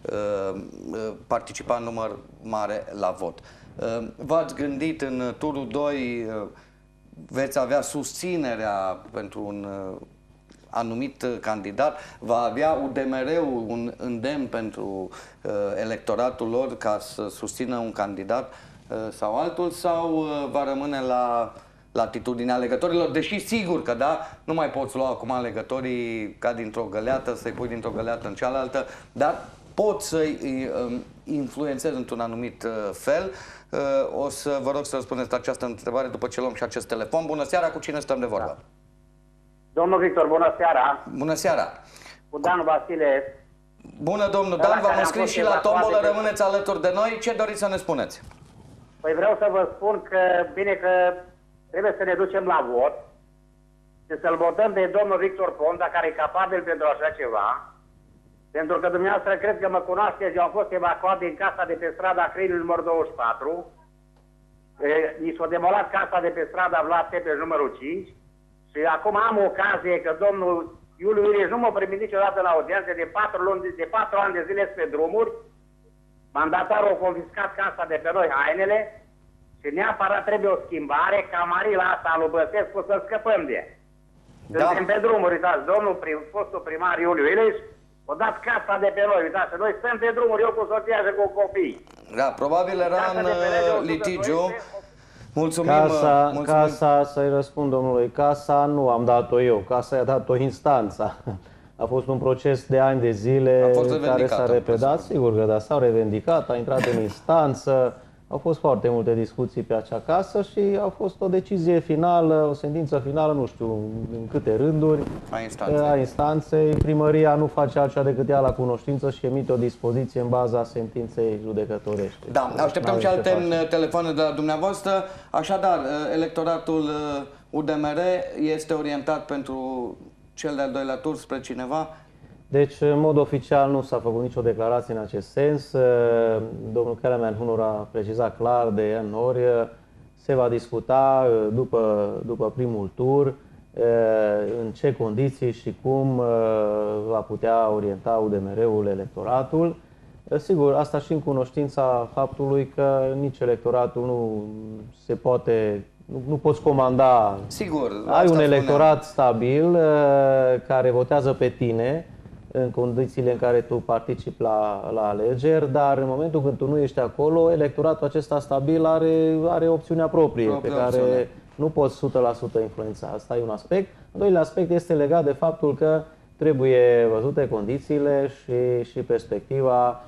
participa în număr mare la vot. V-ați gândit în turul 2, veți avea susținerea pentru un anumit candidat, va avea UDMR-ul un îndemn pentru electoratul lor ca să susțină un candidat sau altul, sau va rămâne la latitudinea alegătorilor, deși sigur că da, nu mai poți lua acum alegătorii ca dintr-o găleată, să-i pui dintr-o găleată în cealaltă, dar poți să-i influențezi într-un anumit fel. O să vă rog să răspundeți la această întrebare după ce luăm și acest telefon. Bună seara, cu cine stăm de vorbă? Da. Domnul Victor, bună seara! Bună seara! Cu Dan Vasile. Bună, domnul Dan, v-am înscris și la tombolă, rămâneți alături de noi. Ce doriți să ne spuneți? Păi vreau să vă spun că, bine că trebuie să ne ducem la vot și să-l votăm de domnul Victor Ponta, care e capabil pentru așa ceva. Pentru că dumneavoastră cred că mă cunoașteți, eu am fost evacuat din casa de pe strada Crinului numărul 24. Mi s-a demolat casa de pe strada Vlad Tepes numărul 5. Și acum am ocazie că domnul Iuliu Ileș nu m-a primit niciodată la audiență, de 4 ani de zile pe drumuri. Mandatarul a confiscat casa de pe noi, hainele, și neapărat trebuie o schimbare, camarila asta lui Băsescu să scăpăm de. Suntem pe drumuri, uitați, domnul fostul primar Iuliu Ileș a dat casa de pe noi, uitați, noi stăm pe drumuri, eu cu soția și cu copii. Da, probabil era în litigiu. Mulțumim, Casa, să-i răspund domnului, casa nu am dat-o eu, casa i-a dat-o instanța. A fost un proces de ani de zile care s-a repetat, sigur că da, s-au revendicat, a intrat în instanță, au fost foarte multe discuții pe acea casă și a fost o decizie finală, o sentință finală, nu știu în câte rânduri, a instanței. Primăria nu face altceva decât ia la cunoștință și emite o dispoziție în baza sentinței judecătorești. Da, așteptăm și alte telefoane de la dumneavoastră. Așadar, electoratul UDMR este orientat pentru cel de-al doilea tur spre cineva? Deci, în mod oficial, nu s-a făcut nicio declarație în acest sens. Domnul Kelemen Hunor a precizat clar de ani ori, se va discuta după primul tur în ce condiții și cum va putea orienta UDMR-ul electoratul. Sigur, asta și în cunoștința faptului că nici electoratul nu se poate, nu poți comanda. Sigur, ai un electorat stabil care votează pe tine în condițiile în care tu participi la alegeri, dar în momentul când tu nu ești acolo, electoratul acesta stabil are opțiunea proprie pe care nu poți 100% influența. Asta e un aspect. Al doilea aspect este legat de faptul că trebuie văzute condițiile și perspectiva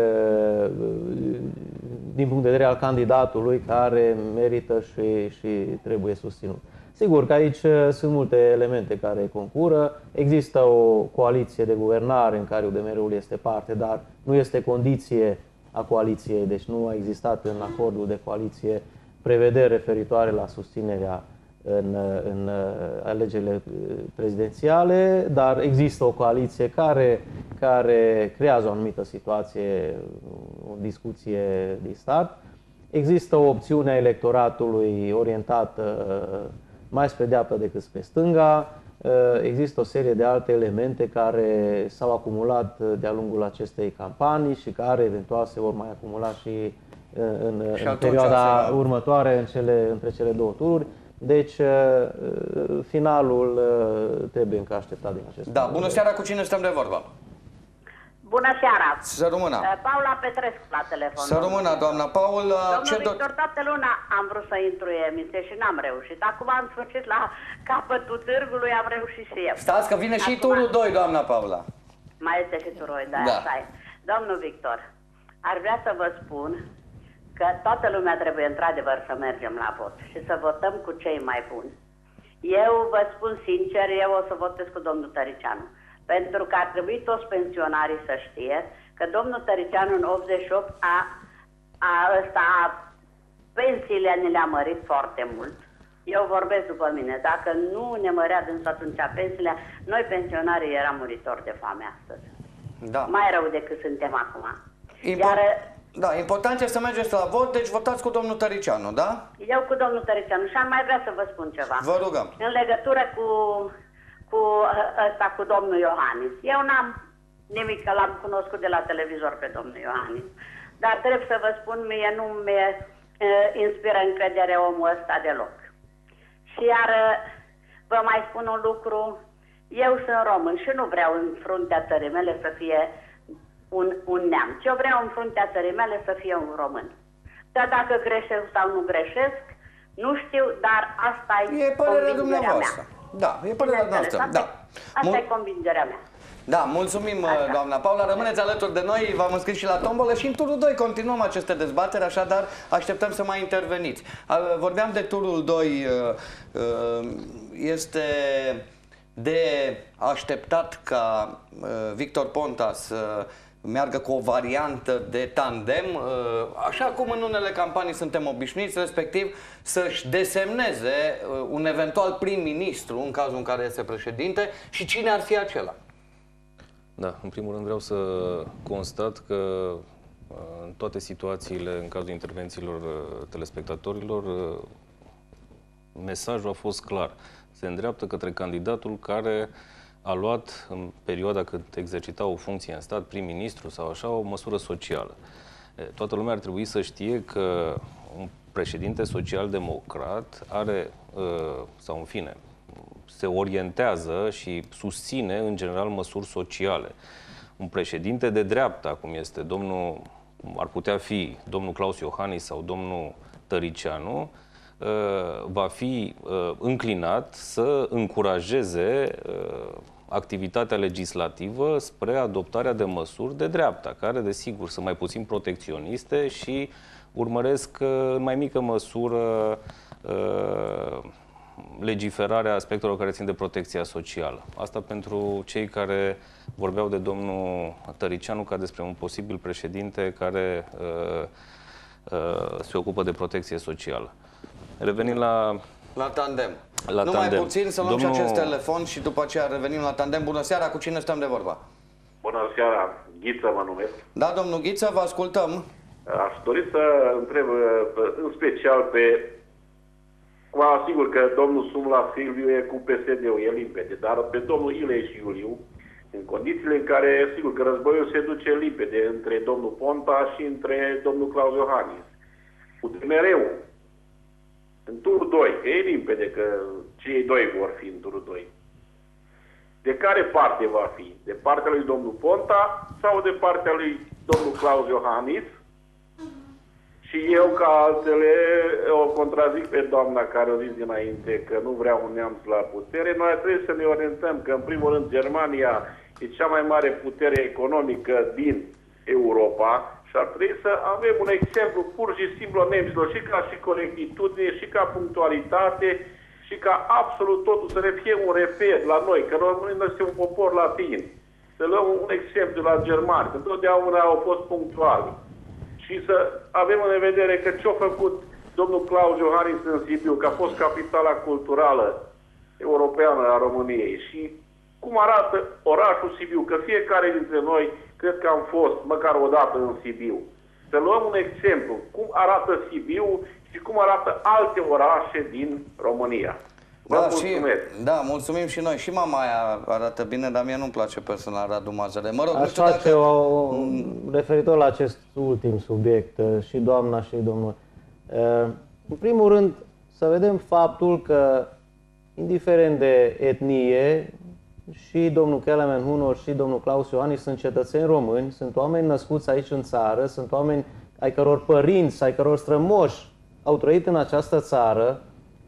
din punct de vedere al candidatului care merită și trebuie susținut. Sigur că aici sunt multe elemente care concură. Există o coaliție de guvernare în care UDMR-ul este parte, dar nu este condiție a coaliției, deci nu a existat în acordul de coaliție prevederi referitoare la susținerea în alegerile prezidențiale, dar există o coaliție care creează o anumită situație, o discuție de start. Există o opțiune a electoratului orientată mai spre dreapta decât spre stânga. Există o serie de alte elemente care s-au acumulat de-a lungul acestei campanii și care eventual se vor mai acumula și în perioada următoare între cele două tururi. Deci, finalul trebuie încă așteptat din acest punct. Da, bună seara, cu cine stăm de vorbă? Bună seara! Să rămână! Paula Petrescu la telefon. Să rămână, doamna Paula. Domnul Victor, toată luna am vrut să intru în emisie și n-am reușit. Acum am sfârșit la capătul târgului, am reușit și eu. Stați că vine și turul 2, doamna Paula. Mai este și turul 2, da, așa e. Domnul Victor, ar vrea să vă spun că toată lumea trebuie într-adevăr să mergem la vot și să votăm cu cei mai buni. Eu vă spun sincer, eu o să votez cu domnul Tăricianu. Pentru că ar trebui toți pensionarii să știe că domnul Tăricianu în 88 pensiile ne le-a mărit foarte mult. Eu vorbesc după mine. Dacă nu ne mărea dâns atunci pensiile, noi pensionarii eram muritori de foame astăzi. Da. Mai rău decât suntem acum. Da, important este să mergeți la vot, deci votați cu domnul Tăricianu, da? Eu cu domnul Tăricianu și am mai vrea să vă spun ceva. Vă rugăm. În legătură cu domnul Iohannis. Eu nimic, că l-am cunoscut de la televizor pe domnul Iohannis. Dar trebuie să vă spun, mie nu mi inspiră încredere omul ăsta deloc. Și iar vă mai spun un lucru, eu sunt român și nu vreau în fruntea țării mele să fie un neamț. Eu vreau în fruntea țării mele să fie un român. Dar dacă greșesc sau nu greșesc, nu știu, dar asta e convingerea mea. Da, e părerea noastră. Da. Asta e convingerea mea. Da, mulțumim, doamna Paula. Rămâneți alături de noi, v-am înscris și la tombolă și în turul 2 continuăm aceste dezbateri, așadar așteptăm să mai interveniți. Vorbeam de turul 2, este de așteptat ca Victor Ponta să meargă cu o variantă de tandem, așa cum în unele campanii suntem obișnuiți, respectiv să-și desemneze un eventual prim-ministru în cazul în care este președinte și cine ar fi acela? Da, în primul rând vreau să constat că în toate situațiile, în cazul intervențiilor telespectatorilor, mesajul a fost clar. Se îndreaptă către candidatul care a luat, în perioada când exercita o funcție în stat, prim-ministru sau așa, o măsură socială. Toată lumea ar trebui să știe că un președinte social-democrat are, sau în fine, se orientează și susține, în general, măsuri sociale. Un președinte de dreapta, cum este domnul, ar putea fi domnul Claus Iohannis sau domnul Tăricianu, va fi înclinat să încurajeze activitatea legislativă spre adoptarea de măsuri de dreapta, care, desigur, sunt mai puțin protecționiste și urmăresc în mai mică măsură legiferarea aspectelor care țin de protecția socială. Asta pentru cei care vorbeau de domnul Tăricianu ca despre un posibil președinte care se ocupă de protecție socială. Revenim la tandem. Numai tandem. Puțin să luăm și acest telefon și după aceea revenim la tandem. Bună seara, cu cine stăm de vorba? Bună seara, Ghiță mă numesc. Da, domnul Ghiță, vă ascultăm. Aș dori să întreb în special pe... Vă asigur că domnul Sumla Silviu e cu PSD-ul, e limpede, dar pe domnul Ilei și Iuliu, în condițiile în care, sigur că războiul se duce limpede între domnul Ponta și între domnul Claus Iohannis. UDMR-ul, în turul 2, că e limpede că cei doi vor fi în turul 2. De care parte va fi? De partea lui domnul Ponta sau de partea lui domnul Claus Iohannis? Și eu, ca altele, o contrazic pe doamna care o zis dinainte că nu vrea un neamț la putere. Noi trebuie să ne orientăm că, în primul rând, Germania e cea mai mare putere economică din Europa și ar trebui să avem un exemplu pur și simplu a nemților și ca și corectitudine, și ca punctualitate, și ca absolut totul să ne fie un reper la noi, că românii este un popor latin. Să luăm un exemplu la germani, că întotdeauna au fost punctuali. Și să avem în vedere că ce-a făcut domnul Claus Iohannis în Sibiu, că a fost capitala culturală europeană a României. Și cum arată orașul Sibiu, că fiecare dintre noi cred că am fost măcar o dată în Sibiu. Să luăm un exemplu, cum arată Sibiu și cum arată alte orașe din România. Da, mulțumim și noi. Și mama aia arată bine, dar mie nu-mi place personal Radu Mazăre. Mă rog, aș face referitor la acest ultim subiect, și doamna și domnul. În primul rând, să vedem faptul că, indiferent de etnie, și domnul Kelemen Hunor și domnul Claus Iohannis sunt cetățeni români, sunt oameni născuți aici în țară, sunt oameni ai căror părinți, ai căror strămoși au trăit în această țară.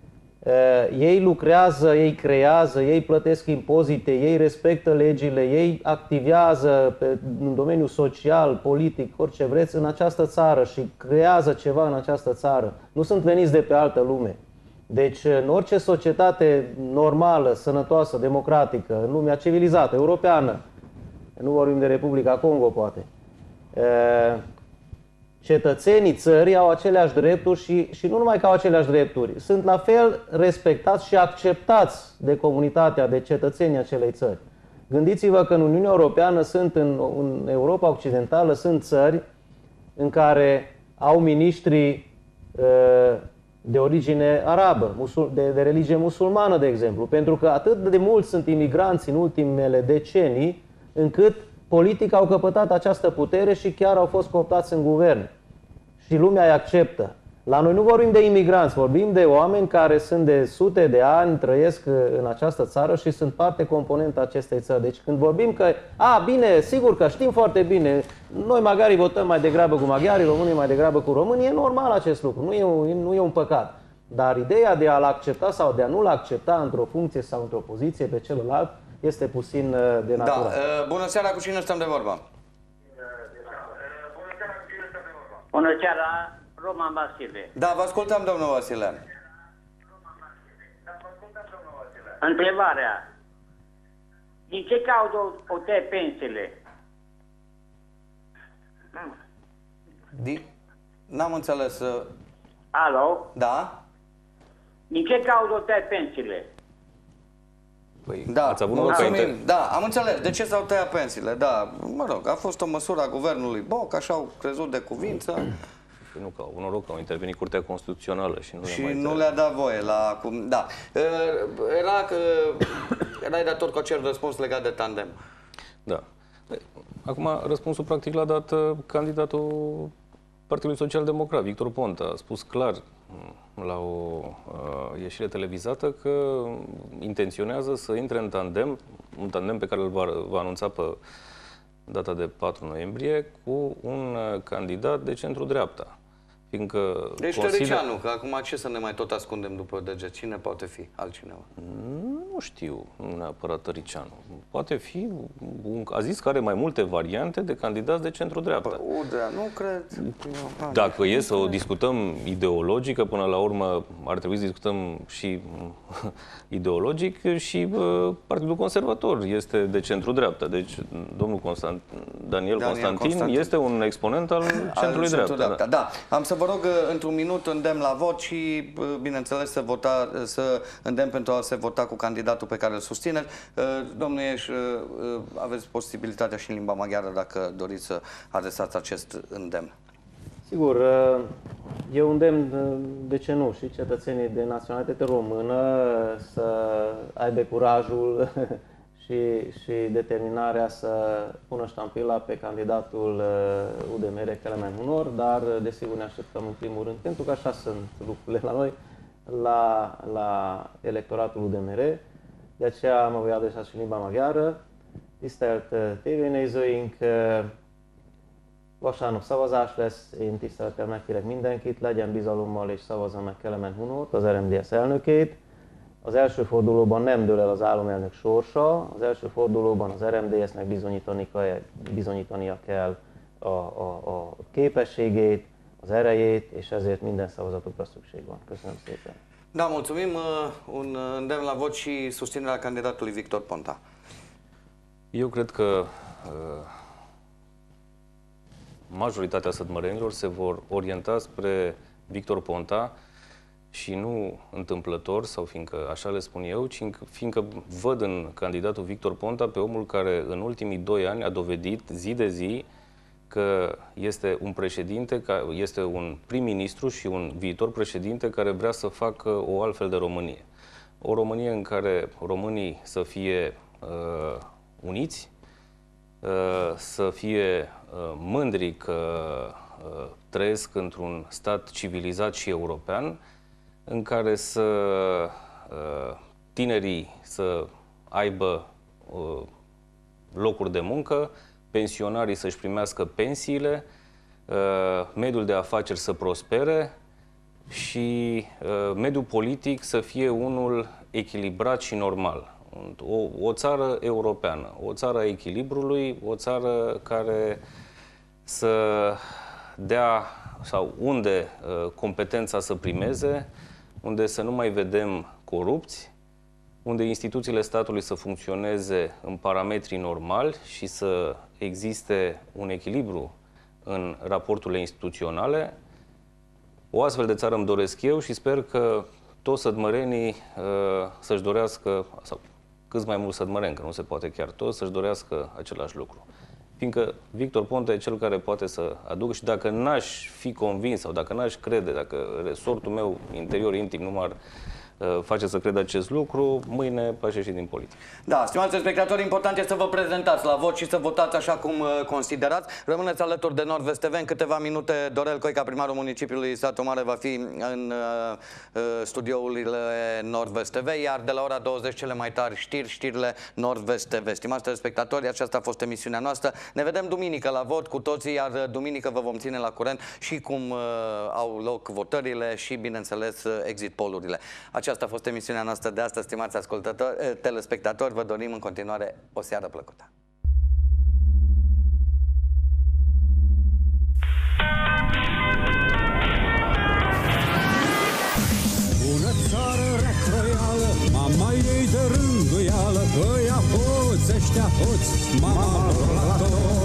Ei lucrează, ei creează, ei plătesc impozite, ei respectă legile, ei activează în domeniul social, politic, orice vreți, în această țară și creează ceva în această țară. Nu sunt veniți de pe altă lume. Deci, în orice societate normală, sănătoasă, democratică, în lumea civilizată, europeană, nu vorbim de Republica Congo, poate, cetățenii țării au aceleași drepturi și nu numai că au aceleași drepturi, sunt la fel respectați și acceptați de comunitatea, de cetățenii acelei țări. Gândiți-vă că în Uniunea Europeană sunt, în Europa Occidentală, sunt țări în care au miniștri de origine arabă, de religie musulmană, de exemplu, pentru că atât de mulți sunt imigranți în ultimele decenii, încât politic au căpătat această putere și chiar au fost cooptați în guvern. Și lumea îi acceptă. La noi nu vorbim de imigranți, vorbim de oameni care sunt de sute de ani, trăiesc în această țară și sunt parte componentă a acestei țări. Deci când vorbim că, bine, sigur că știm foarte bine, noi maghiarii votăm mai degrabă cu maghiarii, românii mai degrabă cu românii, e normal acest lucru, nu e un păcat. Dar ideea de a-l accepta sau de a nu-l accepta într-o funcție sau într-o poziție pe celălalt este puțin de natură. Da. Bună seara, cu cine stăm de vorba? Bună seara, Roman Vasile. Da, vă ascultăm, domnul Vasile. Întrebarea. Din ce cauză o tăie pensiile? N-am înțeles. Alo? Da? Din ce cauză o tăie pensiile? Păi, da, ați avut mulțumim. Da, am înțeles. De ce s-au tăiat pensiile? Da, mă rog, a fost o măsură a guvernului Boc, așa au crezut de cuvință. Și nu că au noroc că au intervenit Curtea Constituțională și nu le-a dat voie la... Da. Erai de acord cu acel răspuns legat de tandem. Da. Acum, răspunsul practic l-a dat candidatul Partidului Social Democrat, Victor Ponta. A spus clar la o ieșire televizată că intenționează să intre în tandem, un tandem pe care îl va anunța pe data de 4 noiembrie, cu un candidat de centru-dreapta. Fiindcă deci Tăricianu, că acum ce să ne mai tot ascundem după DG? Cine poate fi altcineva? Nu știu, nu neapărat Tăricianu. Poate fi, a zis că are mai multe variante de candidați de centru-dreapta. Udrea, nu cred. Dacă e să o discutăm ideologică, până la urmă ar trebui să discutăm și ideologic, și Partidul Conservator este de centru-dreapta. Deci domnul Daniel Constantin este un exponent al centrului dreapta. Da. Am să vă rog într-un minut îndemn la vot și, bineînțeles, să îndemn pentru a se vota cu candidatul pe care îl susțineți. Domnul Ieș, aveți posibilitatea și în limba maghiară dacă doriți să adresați acest îndemn. Sigur, eu îndemn, de ce nu, și cetățenii de naționalitate română să aibă curajul și determinarea să pună ștampila pe candidatul UDMR Kelemen Hunor, dar desigur ne așteptăm în primul rând, pentru că așa sunt lucrurile la noi, la electoratul UDMR. De aceea mă voi adresa și în limba maghiară. Tisztelt tévénézőink, vasárnap szavazás lesz, én tisztelettel megkérek mindenkit, legyen bizalommal és szavazza meg Kelemen Hunort, az RMDSZ elnökét. Az első fordulóban nem dől el az államelnök sorsa, az első fordulóban az RMDSZ-nek bizonyítania kell a képességét, az erejét, és ezért minden szavazatukra szükség van. Köszönöm szépen. Da, mulțumim. Un îndemn la vot și susținerea candidatului Victor Ponta. Eu cred că majoritatea sădmărenilor se vor orienta spre Victor Ponta și nu întâmplător, sau fiindcă așa le spun eu, ci fiindcă văd în candidatul Victor Ponta pe omul care în ultimii 2 ani a dovedit zi de zi că este un președinte, este un prim-ministru și un viitor președinte care vrea să facă o altfel de Românie. O Românie în care românii să fie uniți, să fie mândri că trăiesc într-un stat civilizat și european, în care tinerii să aibă locuri de muncă, pensionarii să-și primească pensiile, mediul de afaceri să prospere și mediul politic să fie unul echilibrat și normal. O țară europeană, o țară a echilibrului, o țară care să dea, sau unde competența să primeze, unde să nu mai vedem corupți, unde instituțiile statului să funcționeze în parametrii normali și să existe un echilibru în raporturile instituționale. O astfel de țară îmi doresc eu și sper că toți sădmărenii să-și dorească, sau câți mai mulți sădmăreni, că nu se poate chiar toți, să-și dorească același lucru. Fiindcă Victor Ponta e cel care poate să aducă, și dacă n-aș fi convins sau dacă n-aș crede, dacă resortul meu interior intim nu m-ar face să cred acest lucru, mâine va ieși din politică. Da, stimați spectatori, important este să vă prezentați la vot și să votați așa cum considerați. Rămâneți alături de Nord-Vest TV. În câteva minute, Dorel Coica, primarul municipiului Satu Mare, va fi în studiourile Nord-Vest TV, iar de la ora 20 cele mai tari știri, știrile Nord-Vest TV. Stimați spectatori, aceasta a fost emisiunea noastră. Ne vedem duminică la vot cu toții, iar duminică vă vom ține la curent și cum au loc votările și, bineînțeles, exit poll-urile. Aceasta a fost emisiunea noastră de astăzi, stimați ascultători, telespectatori. Vă dorim în continuare o seară plăcută. Bună țară recroială, mama ei de rânduială, că ea hoți, ăștia hoți, mama lor la tot.